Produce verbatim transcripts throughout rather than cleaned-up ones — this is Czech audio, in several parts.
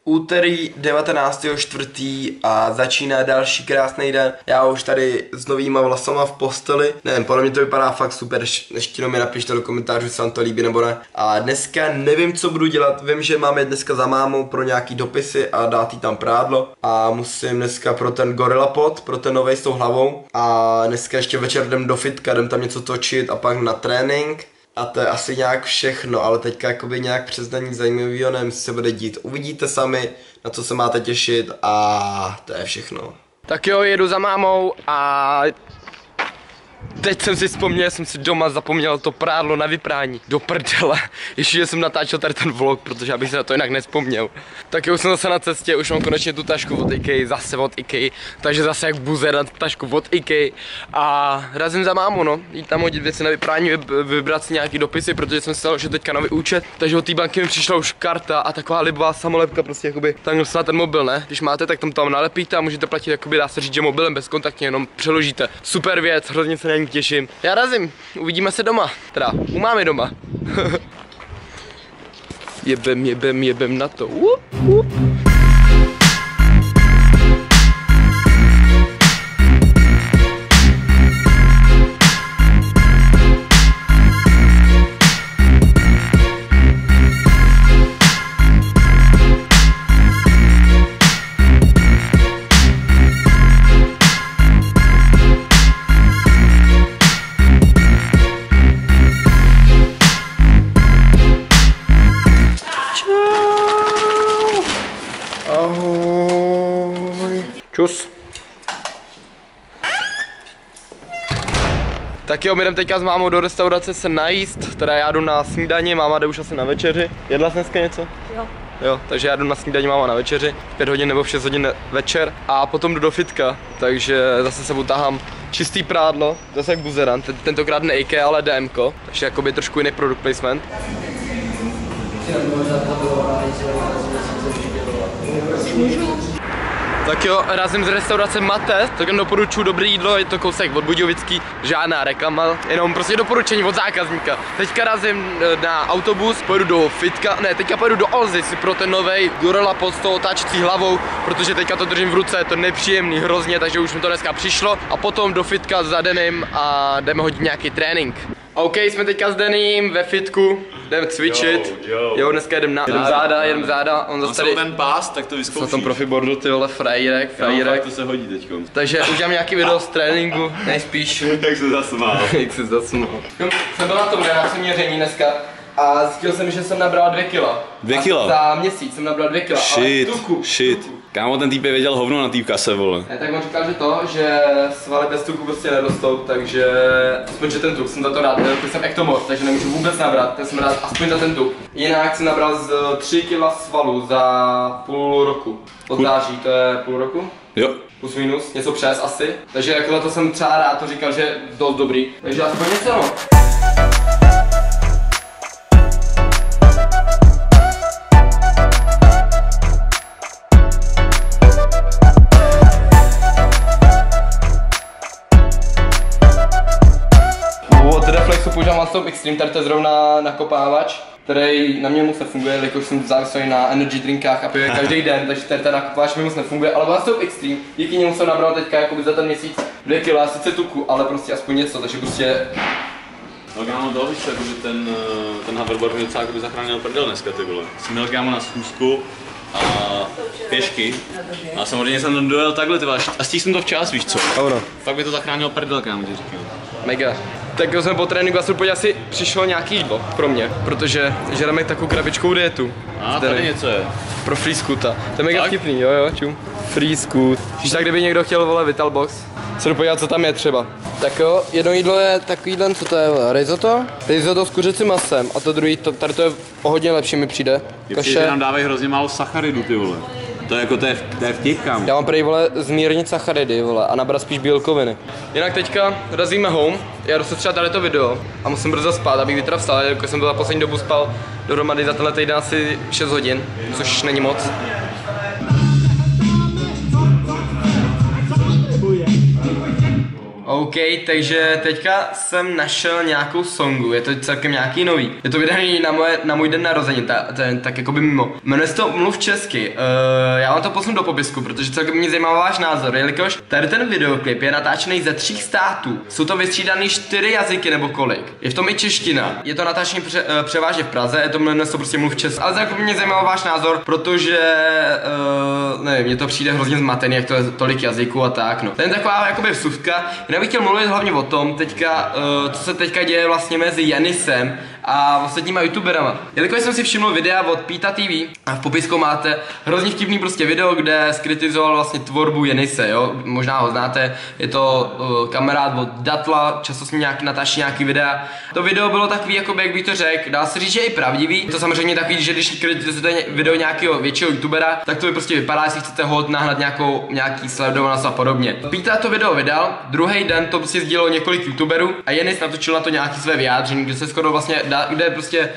Úterý devatenáctého čtvrtého a začíná další krásný den. Já už tady s novýma vlasama v posteli. Nevím, podle mě to vypadá fakt super, ještě mi napište do komentářů, jestli vám to líbí nebo ne. A dneska nevím, co budu dělat, vím, že máme dneska za mámou pro nějaký dopisy a dát jí tam prádlo. A musím dneska pro ten Gorilla Pod, pro ten novej s tou hlavou. A dneska ještě večer jdem do fitka, jdem tam něco točit a pak na trénink. A to je asi nějak všechno, ale teďka jakoby nějak přes nic zajímavého nevím, co se bude dít. Uvidíte sami, na co se máte těšit a to je všechno. Tak jo, jedu za mámou a teď jsem si vzpomněl, jsem si doma zapomněl to prádlo na vyprání. Do prdele. Ještě jsem natáčel tady ten vlog, protože abych se na to jinak nespomněl. Tak jo, už jsem zase na cestě, už mám konečně tu tašku od IKEA, zase od IKEA. Takže zase jak buzer na tašku od IKEA. A razím za mámu, no. Jít tam hodit věci na vyprání, vybrat si nějaký dopisy, protože jsem si dal, že teďka nový účet. Takže od té banky mi přišla už karta a taková libová samolepka, prostě jakoby tam na ten mobil, ne? Když máte, tak tam tam nalepíte a můžete platit, jakoby dá se říct, že mobilem bezkontaktně, jenom přeložíte. Super věc, hrozně se na ní těším. Já razím, uvidíme se doma, teda u mámy doma. jebem, jebem, jebem na to. Uh, uh. Čus. Tak jo, my jdeme teďka s mámou do restaurace se najíst, teda já jdu na snídani, máma jde už asi na večeři. Jedla jsi dneska něco? Jo. Jo, takže já jdu na snídani, máma na večeři, pět hodin nebo v šest hodin večer a potom jdu do fitka, takže zase sebou tahám čistý prádlo, zase jak buzeran, tentokrát ne IKEA, ale DMko, takže jakoby trošku jiný product placement. Tak jo, razím z restaurace Mate, tak doporučuji dobré jídlo, je to kousek od Budějovický, žádná reklama, jenom prostě doporučení od zákazníka. Teďka razím na autobus, pojedu do fitka, ne, teďka pojedu do Olzy si pro ten novej Gorilla Pod s tou otáčecí hlavou, protože teďka to držím v ruce, je to nepříjemný hrozně, takže už mi to dneska přišlo a potom do fitka za Denim a jdeme hodit nějaký trénink. OK, jsme teďka s Denim ve fitku, jdeme cvičit. Jo, jo. jo dneska jdem, na, jdem záda, jdem záda, on zase tady... ten pás, tak to vyzkoušíš. Na tom profiboardu, ty vole, frajírek, frajírek. To se hodí teďko. Takže udělám nějaký video z tréninku, nejspíš. Jak se zasmál. Jak se zasmál. Jsem byl na tom reakci měření dneska a zjistil jsem, že jsem nabral dvě kila. Dvě kila? Za měsíc jsem nabral dvě kila, shit, ale tuku. Shit, tuku. Kámo, ten týpek věděl hovno na té kase, vole. Ne, tak on říkal, že to, že svaly bez tuku prostě nerostou, takže aspoň že ten tuk, jsem za to rád, protože jsem ektomorf, takže nemůžu vůbec nabrat, tak jsem rád aspoň za ten tuk. Jinak jsem nabral z tři kila svalů za půl roku, od září, to je půl roku? Jo. Plus minus, něco přes asi, takže jako za to jsem třeba rád, to říkal, že je dost dobrý, takže aspoň něco no. Používám One Stop Extreme, tady to je zrovna nakopávač, který na mě moc nefunguje, jelikož jsem závislý na energy drinkách a piju každý den, takže tady ten nakopávač mi moc nefunguje, ale One Stop Extreme, díky němu jsem nabral teďka jakoby za ten měsíc dvě kila, sice tuku, ale prostě aspoň něco, takže prostě... No kámo, dalo víš, jakoby ten, ten hoverboard mi docela jakoby zachránil prdel dneska, ty vole. Jsem měl kámo na schůzku a pěšky a samozřejmě jsem dojel takhle, ty vole, a stihl jsem to včas, víš co? Ono. Fakt by to zachránil prdel, kámo, ti říkám. Mega. Tak jo, jsme po tréninku asi podívat, asi přišlo nějaký jídlo pro mě, protože žereme takovou krabičkou dietu. A tady něco je. Pro Free Scoota. To je mega vtipný, jo jo, čum. Free Scoot. Když tak, kdyby někdo chtěl, vole, Vitalbox, se jdu podívat, co tam je třeba. Tak jo, jedno jídlo je takovýhle, co to je, risotto? Risotto s kuřecím masem a to druhý, to, tady to je o hodně lepší mi přijde. Kaše. Nám dávají hrozně málo sacharidu, ty vole. To je jako, to je, to je vtip, kámo. Já mám prý, vole, zmírnit sacharidy, vole, a nabrat spíš bílkoviny. Jinak teďka razíme home, já jdu třeba tady to video a musím brzo spát, abych vytra vstal, jako jsem za poslední dobu spal dohromady za tenhle týden asi šest hodin, což není moc. OK, takže teďka jsem našel nějakou songu, je to celkem nějaký nový. Je to vydaný na, moje, na můj den narození, ta, ten, tak jako by mimo. Jmenuje se to Mluv česky, uh, já vám to posunu do popisku, protože celkem mě zajímá váš názor, jelikož tady ten videoklip je natáčený ze tří států. Jsou to vystřídaný čtyři jazyky nebo kolik. Je v tom i čeština. Je to natáčený pře, uh, převážně v Praze, je to jmenuje se prostě Mluv česky. Ale celkem mě zajímá váš názor, protože uh, nevím, mně to přijde hrozně zmatený, jak to je tolik jazyků a tak, no. To je taková jakoby vsuvka. Já bych chtěl mluvit hlavně o tom teďka, uh, co se teďka děje vlastně mezi Janisem a ostatníma youtuberama. Jelikož jsem si všiml videa od Pita T V a v popisku máte hrozně vtipný prostě video, kde skritizoval vlastně tvorbu Janise, jo, možná ho znáte, je to uh, kamarád od Datla, často s ním nějaký natáčí nějaký videa. To video bylo takový, jakoby, jak bych to řekl, dá se říct, že je i pravdivý. Je to samozřejmě takový, že když kritizujete video nějakého většího youtubera, tak to by prostě vypadá, jestli chcete hod nahnat nějakou, nějaký sledovanost a podobně. Pita to video vydal, druhý den to prostě sdílelo několik youtuberů a Janis natočil na to nějaký své vyjádření, kde se skoro vlastně kde prostě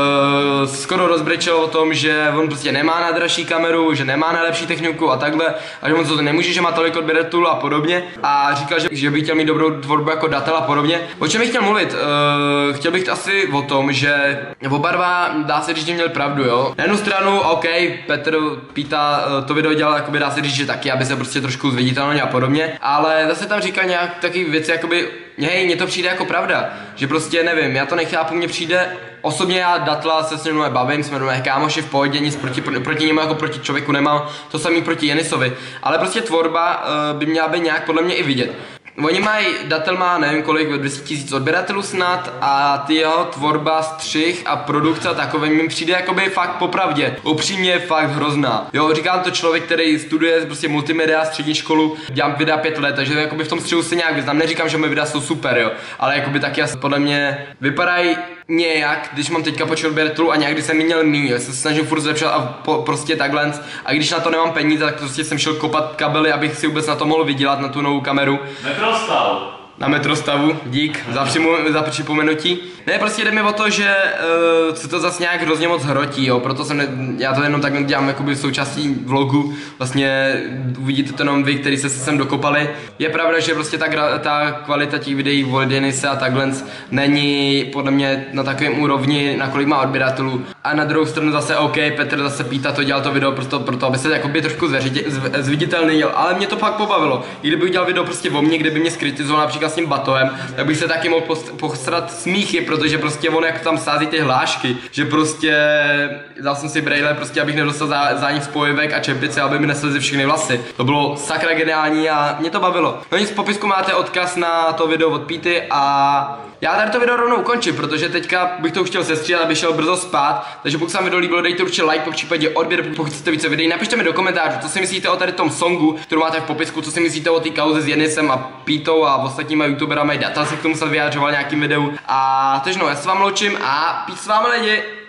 uh, skoro rozbrečel o tom, že on prostě nemá najdražší kameru, že nemá nejlepší techniku a takhle a že on to nemůže, že má tolik odběratelů a podobně a říkal, že, že by chtěl mít dobrou tvorbu jako Datel a podobně. O čem bych chtěl mluvit? Uh, chtěl bych asi o tom, že oba dva, dá se říct, že měl pravdu, jo. Na jednu stranu, OK, Petr Pita uh, to video dělal, jakoby dá se říct, že taky, aby se prostě trošku zviditelnil a podobně, ale zase tam říkal nějak taky věci, jakoby hej, mně to přijde jako pravda, že prostě nevím, já to nechápu, mně přijde, osobně já Datla se s ním bavím, jsme nové kámoši v pohodě, nic proti, proti němu jako proti člověku nemám, to samý proti Janisovi, ale prostě tvorba uh, by měla být nějak podle mě i vidět. Oni mají, Datel má nevím kolik, dvě stě tisíc odběratelů snad a ty jeho tvorba, střih a produkce a takové mi přijde jakoby fakt popravdě, upřímně fakt hrozná. Jo, říkám to člověk, který studuje prostě multimedia, střední školu, dělám videa pět let, takže jakoby v tom střihu se nějak vyznám, neříkám, že moje videa jsou super, jo, ale jakoby taky asi podle mě vypadají nějak, když mám teďka počet odběratelů a nějak, když jsem měl míň, já se snažím furt zlepšovat a po, prostě takhle, a když na to nemám peníze, tak prostě jsem šel kopat kabely, abych si vůbec na to mohl vydělat, na tu novou kameru. Metrostav. Na Metrostavu, dík za, za připomenutí. Ne, prostě jde mi o to, že uh, se to zase nějak hrozně moc hrotí, jo, proto jsem, ne, já to jenom tak dělám jakoby součástí vlogu, vlastně uvidíte to jenom vy, kteří se sem dokopali. Je pravda, že prostě ta, ta kvalita těch videí od Janise a takhle není podle mě na takovém úrovni, na kolik má odběratelů. A na druhou stranu zase OK, Petr zase Pita to dělal to video proto, proto aby se jakoby trošku zviditelnil, ale mě to fakt pobavilo. I kdyby udělal video prostě o mně, kde by mě skritizoval například s tím Batohem, tak bych se taky mohl postrat smíchy, protože prostě on jak tam sází ty hlášky, že prostě dal jsem si brejle, prostě abych nedostal za, za nich spojivek a čepice, aby mi neslezly všechny vlasy. To bylo sakra geniální a mě to bavilo. No nic, v popisku máte odkaz na to video od Pity a já tady to video rovnou ukončím, protože teďka bych to už chtěl sestříhat, aby šel brzo spát, takže pokud se vám video líbilo, dejte určitě like, po případě odběr, pokud chcete více videí, napište mi do komentářů, co si myslíte o tady tom songu, kterou máte v popisku, co si myslíte o té kauze s Janisem a Pitou a ostatníma youtuberama, Data se k tomu se vyjádřoval nějakým videu a takže no, já se vám loučím a píš s vámi lidi.